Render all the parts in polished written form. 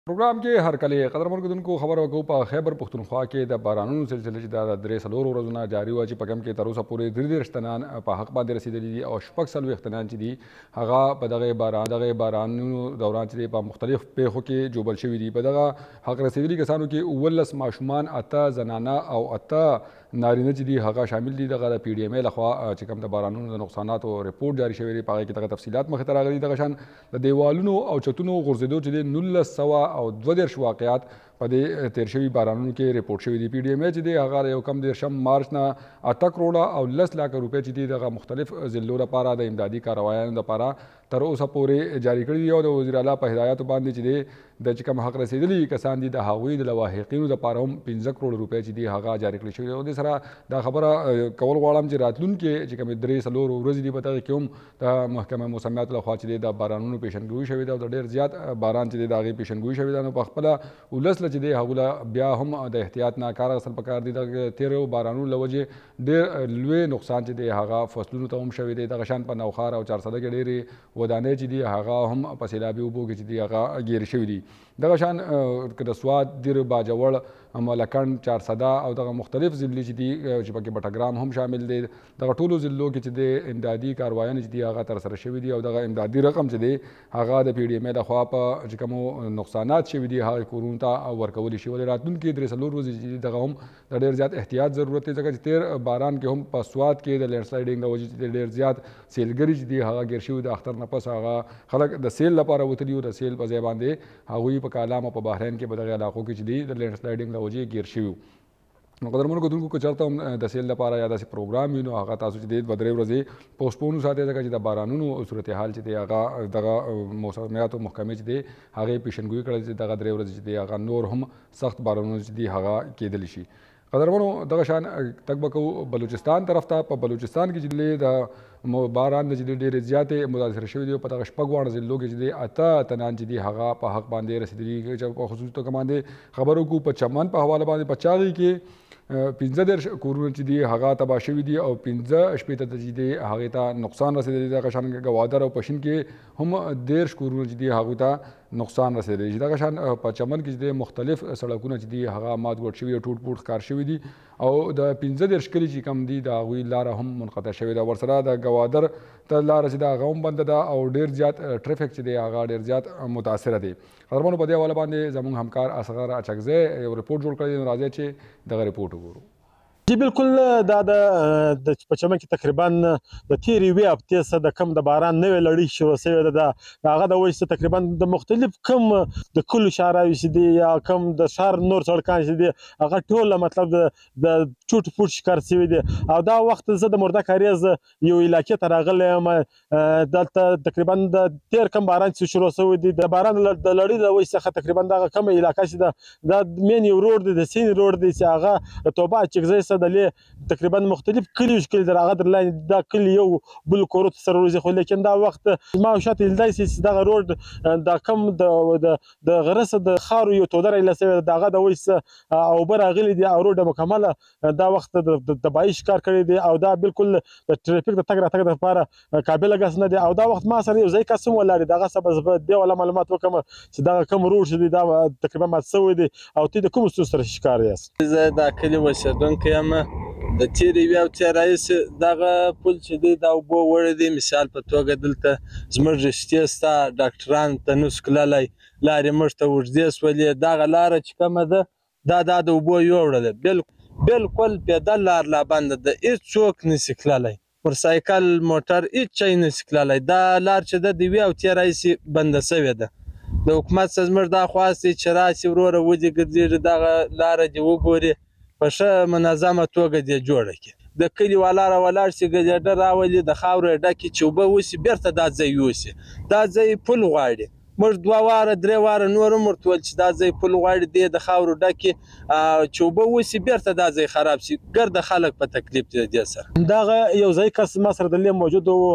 پروګرام کې هر کله قدرمن کدونکو خبر وکړو په خیبر پښتونخوا کې د بارانونو سلسله چې د درې څلورو ورځو نه جاري وه چې په کم کې تر اوسه پورې 33 تنان په حق باندې رسېدلي دي او 40 تنان چې دي هغه په دغه بارانونو دوران چې په مختلف پیښو کې جوبل شوي دي. په دغه حق رسېدلي کسانو کې 19 ماشومان، 8 زنانه او 8 نارینه چې دي هغه شامل دي. دغه د پی ډي ام ای لخوا چې کوم د بارانونو د نقصاناتو رپورټ جاري شوی دی په هغې کې دغه تفصیلات مخې ته راغلي. دغه شان د دیوالونو او چتونو غورځېدو چې دی 1922 واقعات په دې تیر شوي بارانونو کې رپورټ شوي دي. پی ډي ام ای چې دی هغه یو کم 10 مارچ نه 8 کروړه او 10 لکه روپۍ چې دي دغه مختلف ضلعو لپاره د امدادي کاروایانو لپاره تر اوسه پورې جاري کړي دي او د وزیر اعلی په هدایاتو باندې چې دی د چې کوم حق رسېدلي کسان دي د هغوی د لواحقینو لپاره هم 15 کروړ روپۍ چې دي هغه جاري کړي شوي دي. او دې سره دا خبره کول غواړم چې راتلونکي چې کومې 3-4 ورځې دي په دغې کې هم د محکمه موسمیاتو لخوا چې دی د بارانونو پیشنګویي شوې ده او د ډېر زیات باران چې دی د هغې پیشنګویي شوې ده. نو په خپله ولس له چې دی هغو له بیا هم د احتیاط نه کار اخیستل پکار دي. د تېرو بارانونو له وجې ډېر لوی نقصان چې دی هغه فصلونو ته هم شوی دی. دغه شان په نوخار او چارسده کې ډېرې ودانۍ چې دي هغه هم په سیلابي اوبو کې چې دي هغه ګیرې شوي دي. دغه شان د سوات، دیر، باجوړ، ملکنډ، چارسده او دغه مختلف ضلعې چې دي چې پکې بټګرام هم شامل دی. دغه ټولو ضلعو کې چې دی امدادي کاروایانې چې دي هغه ترسره شوي دي او دغه امدادي رقم چې دی هغه د پی ډي ام ای لخوا په چې کومو نقصانات شوي دي هغې کورونو ته ورکولی شي. ولې راتلونکي 3-4 ورځې چې دي دغه هم د ډېر زیات احتیاط ضرورت دی ځکه چې تېر باران کې هم په سوات کې د لینډ سلایډینګ د وجې چې ډېر زیات سیلګري چې دي هغه ګیر شوي د اختر نه پس هغه خلک د سیل لپاره وتلي وو. د سیل په ځای باندې هغوی په کالام او په بحرین کې په دغه علاقو کې چې دي د لینډ سلایډینګ د وجې ګیر شوي. نو قدرمنو کتونکو که چېرته هم د سیل لپاره یا داسې پروګرام وي نو هغه تاسو چې دی 2-3 ورځې پوسټپون وساتئ ځکه چې د بارانونو صورتحال چې دی هغه دغه موسمیاتو محکمې چې دی هغې پیشنګویي کړې چې دغه 3 ورځې چې دی هغه نور هم سخت بارانونه چې دي هغه کېدلی شي. قدرمنو دغه شان تګ به کوو بلوچستان طرف ته. په بلوچستان کې چې د باران چې دی ډېرې زیاتې متاثره شوي دي. په دغه 6 ضلعو کې چې دی 8 تنان چې دي هغه په حق باندې رسېدلي. چې په خصوصي توګه باندې خبرو کوو په چمن په حواله باندې په چاغي کې 15 کورونه چې دي هغه تباه شوي دي او 15 شپېته چې دي هغې ته نقصان رسېدلی. دغه شان ګوادر او پشین کې هم 13 کورونه چې دي هغوی ته نقصان رسېدلی. دغه شان په چمن کې چې دی مختلف سړکونه چې دي هغه مات ګوډ شوي او ټوټ پوټ ښکار شوي دي او د 15 کلي چې کم دي د هغوی لاره هم منقطع شوې ده. ورسره د ګوادر ته لاره چې ده هغه هم بنده ده او ډېر زیات ټریفک چې دی هغه ډېر زیات متاثره دی. قدرمنو په دې حواله باندې زموږ همکار اصغر اچکزی یو رپورټ جوړ کړی دی. نو راځئ چې دغه رپورټ وګورو. جی بالکل دا د په چمن کې تقریبا د تیرې یوې هفتې څخه د کم د باران نوې لړۍ شروع شوې ده. د هغه د وجې څخه تقریبا د مختلف کم د کلو شاراوي چې دي یا کم د ښار نور سړکان چې دي هغه ټوله مطلب د چوټ پوټ ښکار شوي دي. او دا وخت زه د مرده کاریز یو علاقې ته راغلی یم. دلته تقریبا د تیر کم باران چې شروع شوی دی د باران د لړۍ د وجې څخه تقریبا دغه کمه علاقه چې ده دا مین یو روډ دی د سین روډ دی چې هغه د توبه اچکزی دلې تقریبا مختلف کلي شکل در هغه در لاندې دا کلي یو بل کورو ته سره روزي. خو لیکن دا وخت ما شاته لیدای سي چې دغه روډ دا کم د غره څخه د خارو یو تودره ایله سوی ده. د هغه د وجې څخه اوبه راغلي دي او روډ مکمله دا وخت د تباهي ښکار کړی دی او دا بالکل د ټرافیک د تګ راتګ دپاره قابله ګس نه دی. او دا وخت ما سره یو ځای کس هم ولاړ دی. دغه څه به زه به دې والا معلومات وکړم چې دغه کوم روډ چې دی دا تقریبا مات شوی دی او ته د کومو ستونزو سره ښکار یاست؟ زه دا کلي اوسېدونکی یم. د تېرې یوې هفتې راهیسې دغه پل چې دی دا اوبو وړی دی. مثال په توګه دلته زموږ رشتې سته ډاکټرانو ته نسو تللی، لارې موږ ته اوږدې شولې. دغه لاره چې کومه ده دا د اوبو یوړه ده. بالکل پیدل لار لا بنده ده، هېڅوک نشي تللی، موټرسایکل موټر هېڅ شی نشي تللی. دا لار چې ده د یوې هفتې راهیسې بنده شوې ده. د حکومت څخه زموږ دا خواست دی چې راسي وروره ودې ګرځېږي دغه لاره دې وګوري په ښه منظمه توګه دې جوړه کړي. د کلي والا راولاړ شي ګجډه راولي د خاورو یې ډکې چې اوبه وسي بېرته دا ځای یوسي. دا ځای پل غواړي. موږ 2 واره 3 واره نور هم ورته ویل چې دا ځای پل غواړي دی د خاورو ډکې چې اوبه وسي بېرته دا ځای خراب شي. ګرده خلک په تکلیف دي دې سره. دغه یو ځای کس ما سره دلې موجود و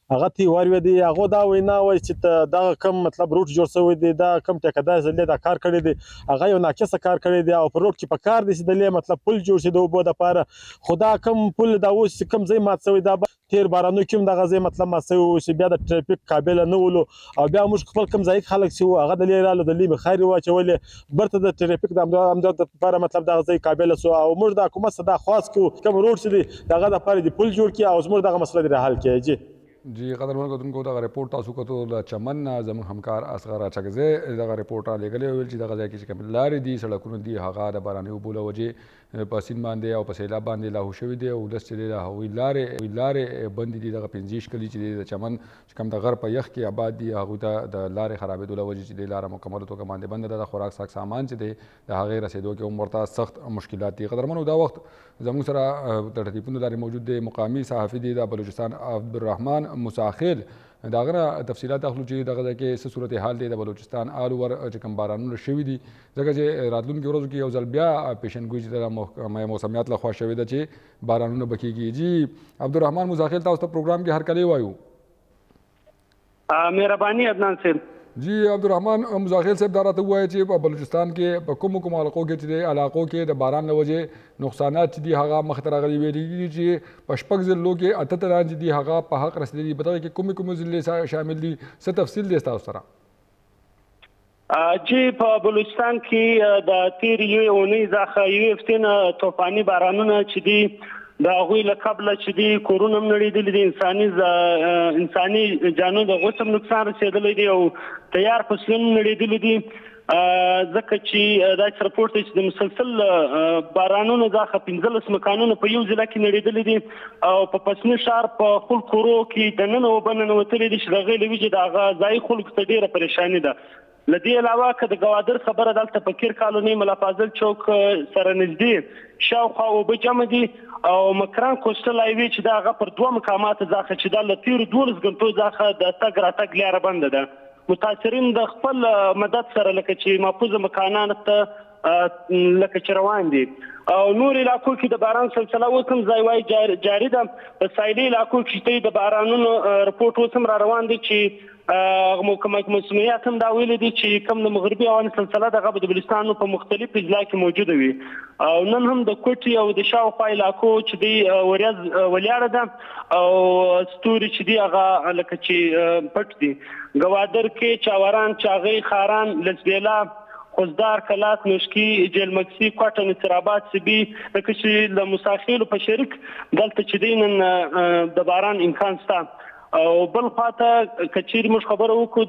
هغه ته واورېدی هغه دا وینا وایي چې دغه کم مطلب روټ جوړ شوی دی دا کم ټیکهدار زلې دا کار کړی دی هغه یو ناقصه کار کړی دی او په روټ کې په کار دی چې دلې مطلب پل جوړ شي د اوبو دپاره خو دا کم پل دا اوس چې کم ځای مات شوی دا تیر بارانو کې هم دغه ځای مطلب مات شوی و چې بیا د ټرافیک قابله نه ولو او بیا موږ خپل کم ځای خلک چې هغه دلې رالو دلې مې خارې واچولې برته د ټرافیک د امداد دپاره مطلب دغه ځای قابله سو او موږ د حکومت څخه دا خواست کوو کوم روټ چې دی دغه دپاره د پل جوړ کړي او زموږ دغه مسله دې حل کړي جی جی قدرمن کتونکو دغه رپورټ تاسو کتو د چمن نه زموږ همکار اصغر اچکزی دغه رپورټ را لېږلی ویل چې دغه ځای کې چې کوم لارې دي سړکونه دي هغه د باراني اوبو له وجې په سیند باندې او په سیلاب باندې لاهو شوي دي او ولس چې دی د هغوی لارې بندې دي دغه 15 کلي چې دی د چمن چې کوم د غر په یخ کې آباد دي هغوی ته د لارې خرابېدو له وجې چې دی لاره مکمله توګه باندې بنده ده د خوراک ساک سامان چې دی د هغې رسېدو کې هم ورته سخت مشکلات دي. قدرمنو دا وخت زموږ سره د ټلیفون لارې موجود دی مقامي صحافي دی د بلوچستان عبدالرحمن مساخیل د هغه نه تفصیلات اخلو چې دغه ځای کې څه صورتحال دی د بلوچستان آل اوور چې کوم بارانونه شوي دي ځکه چې راتلونکي ورځو کې یو ځل بیا پیشنګویي چې د موسمیات لخوا شوې ده چې بارانونه به کېږي. جی عبدالرحمن مساخیل تاسو ته پروګرام کې هرکلی وایو. مهرباني عدنان صاحب. جی عبدالرحمن مزاخیل صاحب دا راته ووایه چې په بلوچستان کې په کومو علاقو کې چې د علاقو کې د باران له وجې نقصانات چې دي هغه مخته راغلي ویلي چې په 6 ضلعو کې 8 تنان چې دي هغه په حق رسېدلي دي. په دغه کې کومې ضلعې شامل دي څه تفصیل دی ستاسو سره؟ چې په بلوچستان کې د تېرې یوې اونۍ څخه یوې هفتې نه طوفاني بارانونه چې دي د هغوی له قبله چې دي کورونه هم نړېدلي دي انساني جانو د غوڅ هم نقصان رسېدلی دی او تیار فصلونه نړېدلي دي ځکه چې دا چې رپورټ دی چې د مسلسل بارانونو څخه 15 مکانونه په یو ضلع کې نړېدلي دي او په پسني ښار په خپل کورو کې دننه اوبه ننوتلي دي چې د هغې له وجې د هغه ځایي خلکو ته ډېره پریشاني ده. له دې علاوه که د ګوادر خبره دلته په کیر کالوني ملا فاضل چوک سره نږدې شاوخوا اوبه جمع دي او مکران کوسټل هایوې چې دا هغه پر 2 مقاماتو څخه چې دا له تېرو 12 ګنټو څخه د تګ راتګ لاره بنده ده. متاثرین د خپل مدد سره لکه چې محفوظ مکانانو ته لکه چې روان دي او نور علاقو کې د باران سلسله اوس هم ځای وای جاري ده. په ساحلي علاقو کې د بارانونو رپورټ اوس هم را روان دي چې مسؤلیت هم دا ویلي دي چې کوم د مغربي هوا سلسله دغه د بلوچستان په مختلف اجزا کې موجوده وي او نن هم د کوټي او د شاوخوا علاقو چې دی وریځ ولاړه ده او ستوري چې دی هغه لکه چې پټ دي. ګوادر کې چاوران چاغی خاران لزبیلا خوزدار کلات نوشکی جلمکسی کوټه نصرآباد سبي لکه چې د مساخیلو په شریک دلته چې دی نن د باران امکان شته او بل خواته کچېرې موږ خبره وکړو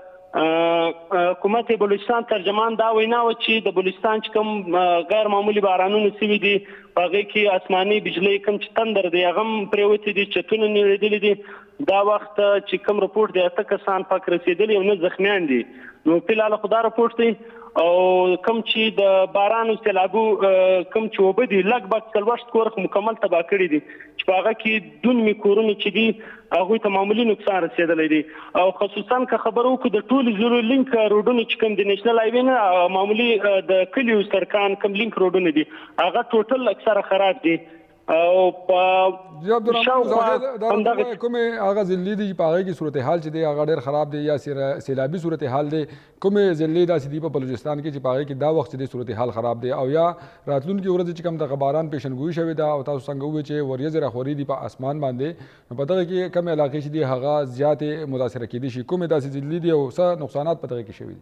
د حکومت بلوچستان ترجمان دا وینا و چې د بلوچستان چې کوم غیر معمولي بارانونه سوي دي په هغې کې اسماني بجلۍ کوم چې تندر دی هغه هم پرېوتې دي چتونه نړېدلي دي. دا وخت چې کوم رپورټ دی 8 کسان پاک رسېدلي او نه زخمیان دي. نو فلحال خو دا رپورټ دی او کوم چې د باران او سیلابو کوم چې اوبه دي لږ 40 کور مکمل تباه کړي دي چې په هغه کې دون کورونه چې دي هغوی ته معمولي نقصان رسېدلی دی او خصوصا که خبره وکړو د ټولو ضروري لینک روډونه چې کوم د نیشنل هایوې نه معمولي د کلیو سرکان کوم لینک روډونه دي هغه ټوټل اکثره خراب دي او جی عبدالرحمن کومې هغه ضلعې دي په هغې کې صورتحال چې دی هغه ډېر خراب دی یا سیلابي صورتحال دی کومې ضلعې داسې دي په بلوچستان کې چې په هغې کې دا وخت چې دی صورتحال خراب دی او یا راتلونکي ورځې چې کوم دغه باران پیشنګویي شوې ده او تاسو څنګه وویل چې وریځې راخورې دي په اسمان باندې نو په دغه کې کومې علاقې چې دي هغه زیاتې متاثره کېدای شي کومې داسې ضلعې دي او څه نقصانات په دغه کې شوي دي؟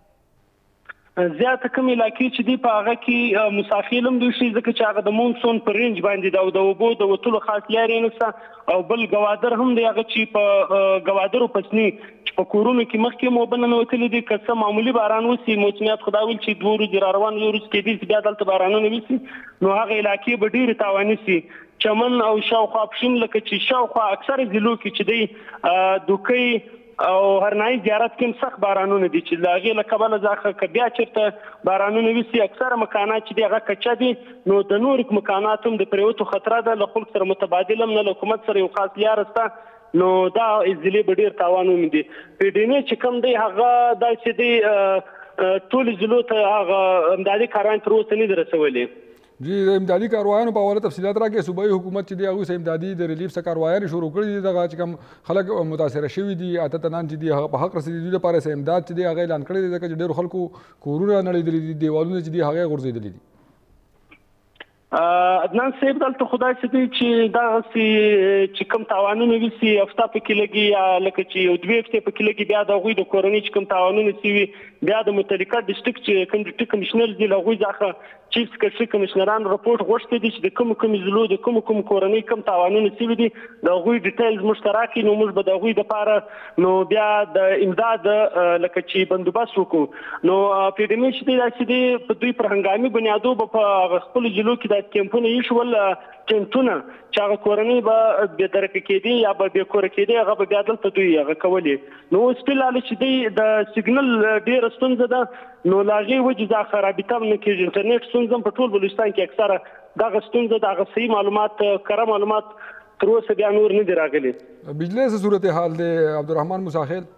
زیاته کوم علاقې چې دی په هغه کې مسافل هم دوی شي ځکه چې هغه د مونسون پر رینج باندې دا د اوبو د وتلو خاص لارې نشته او بل ګوادر هم دی هغه چې په ګوادرو پسنی چې په کورونو کې مخکې مو بننه وتلي دي که څه معمولي باران وسي موسمیات خدا ویل چې 2 ورځې را روان یو ورځ کېدی چې بیا دلته بارانونه وسي نو هغه علاقې به ډېرې تاواني سي. چمن او شاوخوا پښین لکه چې شاوخوا اکثره ضلعو کې چې دی دوکۍ او هرنایي زیارت کې هم سخت بارانونه دي چې د هغې له کبله ځکه که بیا چېرته بارانونه وسي اکثره مکانات چې دي هغه کچه دي نو د نورو مکاناتو هم د پرېوتو خطره ده له خلکو سره متبادل هم نه له حکومت سره یو خاص لاره شته نو دا ضلعې به ډېر تاوان وموندي. پیډینې چې کوم دی هغه داسې دی ټولو ضلعو ته هغه امدادي کاروان تر اوسه نه دي رسولي. جی د امدادي کاروایانو په حواله تفصیلات راکړئ. صوبایي حکومت چې دی هغوی څه امدادي د ریلیف څه کاروایانې شروع کړي دي، دغه چې کوم خلک متاثره شوي دي 8 تنان چې دي هغه په حق رسېدلي دوی لپاره څه امداد چې دی هغه اعلان کړی دی، ځکه چې ډېرو خلکو کورونه نړېدلي دي، دیوالونه چې دي هغه یې غورځېدلي دي. عدنان صاحب دلته خدای څه دی چې دغسې چې کوم تاوانونه وسي هفته پکې لګي یا لکه چې یو 2 هفتې پکې لګي، بیا د هغوی د کورنۍ چې کوم تاوانونه سوي بیا د متعلقه ډسټرکټ چې کوم ډپټي کمشنر دي له هغوی څخه چیف سکرټري کمشنران رپورټ غوښتی دي چې د کومو ضلعو د کومو کورنۍ کوم تاوانونه سوي دي د هغوی ډیټیلز موږ ته راکړي، نو موږ به د هغوی دپاره نو بیا د امداد لکه چې بندوبست وکړو. نو پیډمي چې دی داسې دی په دوی پر هنګامي بنیادو به په خپلو ضلعو کې دا کیمپونه ایښول ټینټونه چې هغه کورنۍ به بېدرکه کېدې یا به بې کوره کېدې هغه به بیا دلته دوی هغه کولې. نو اوس فلحال چې دی د سیګنل ډېره ستونزه ده، نو له هغې وجې دا رابطه هم نه کېږي. انټرنیټ ستونزه هم په ټول بلوچستان کې اکثره دغه ستونزه د هغه صحیح معلومات کره معلومات تر اوسه بیا نور نه دي راغلي. بجلی څه صورتحال دی عبدالرحمن موساخیل؟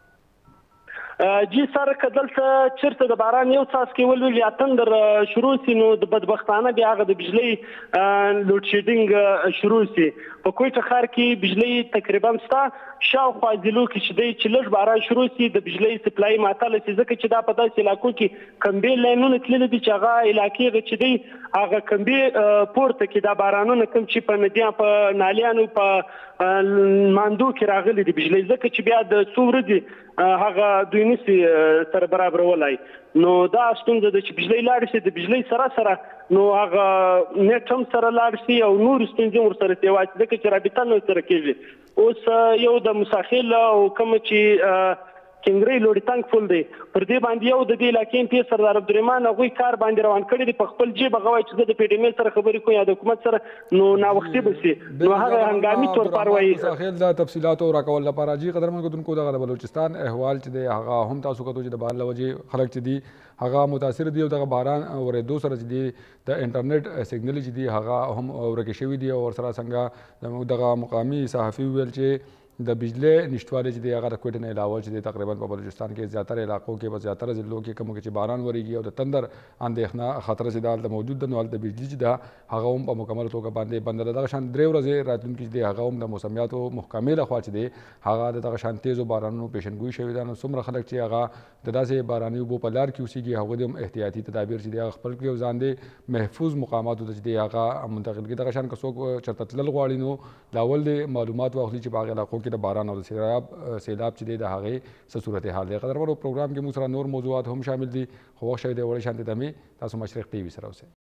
جی سره که دلته چېرته د باران یو څاڅکی ولوېږي یا تندر شروع سي، نو د بدبختانه بیا هغه د بجلۍ لوډ شیډینګ شروع سي. په کویټه ښار کې بجلۍ تقریبا شته، شاوخوا ضلعو کې چې دی چې لږ باران شروع سي د بجلۍ سپلای معطله سي، ځکه چې دا په داسې علاقو کې کمبې لاینونه تللي دي چې هغه علاقې هغه چې دی هغه کمبې پورته کې دا بارانونه کوم چې په ندیان په نالیانو په ماندو کې راغلي دي بجلۍ، ځکه چې بیا د څو ورځې هغه دوی نسي سره برابرولای. نو دا ستونزه ده چې بجلۍ لاړ شي، د بجلۍ سره نو هغه نیټ هم سره لاړ شي او نور ستونزې ورسره سیوا شي، ځکه چې رابطه نه سره کېږي. اوس یو د مساخیل او کوم چې کینګرۍ لوړی تنګ فول دی پر دې باندې یو د دې علاقې پی سردار عبدالرحمن هغوی کار باندې روان کړی دی، په خپل جیب هغه وایي چې زه د پی ډي ام سره خبرې کوم یا د حکومت سره، نو ناوختي به سي، نو هغه هنګامي طور پر وایي. مساخیل د تفصیلاتو راکول لپاره جی قدرمن کتونکو دغه د بلوچستان احوال چې دی هغه هم تاسو کتو چې د باران له وجې خلک چې دي هغه متاثر دي او دغه باران ورېدو سره چې دي د انټرنیټ سیګنل چې دي هغه هم ورکې شوي دي او ورسره څنګه دغه مقامي صحافي ویل چې د بجلی نشتوالی چې دی هغه د کویټې نه علاوه چې دی تقریبا په بلوچستان کې زیاتره علاقو کې په زیاتره ضلعو کې کومو کې چې باران وریږي او د تندر اندېښنه خطر چې دا موجود ده، نو هلته بجلي چې ده هغه هم په مکمله توګه باندې بنده ده. دغه شان 3 ورځې راتلونکي چې دی هغه هم د موسمیاتو محکمې لخوا چې دی هغه د دغه شان تیزو بارانونو پیشنګویي شوې ده. نو څومره خلک چې هغه د داسې باراني اوبو په لار کې اوسېږي هغوی د هم احتیاطي تدابیر چې دی هغه خپل کړي او ځان دی محفوظ مقاماتو ته چې دی هغه منتقل کړي. دغه شان که څوک چېرته تلل غواړي نو لاول د معلومات واخلي چې په هغه علاقو کې د باران او د سیلاب چې دی د هغې څه صورتحال دی. قدرمنو پروګرام کې موږ سره نور موضوعات هم شامل دي، خو وخت شوی دی وړې شانتې دمې تاسو مشرق ټي وي سره اوسئ.